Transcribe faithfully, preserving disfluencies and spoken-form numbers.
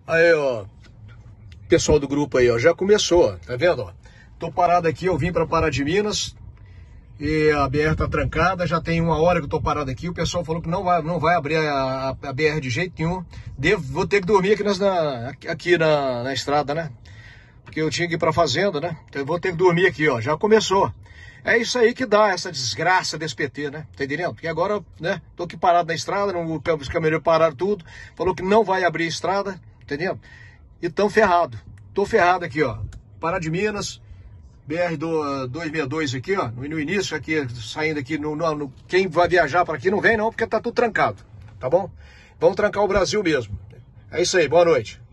Aí, ó, pessoal do grupo aí, ó, já começou, tá vendo, ó? Tô parado aqui, eu vim pra Pará de Minas e a B R tá trancada, já tem uma hora que eu tô parado aqui, o pessoal falou que não vai, não vai abrir a, a, a B R de jeito nenhum. Devo, vou ter que dormir aqui, nas, na, aqui na, na estrada, né? Porque eu tinha que ir pra fazenda, né? Então eu vou ter que dormir aqui, ó, já começou. É isso aí que dá essa desgraça desse P T, né? Tá entendendo? Porque agora, né, tô aqui parado na estrada, não, os caminhoneiros pararam tudo, falou que não vai abrir a estrada, entendeu? E tão ferrado. Tô ferrado aqui, ó. Pará de Minas, B R duzentos e sessenta e dois aqui, ó. No início aqui, saindo aqui, no, no, no, quem vai viajar para aqui não vem não, porque tá tudo trancado, tá bom? Vamos trancar o Brasil mesmo. É isso aí, boa noite.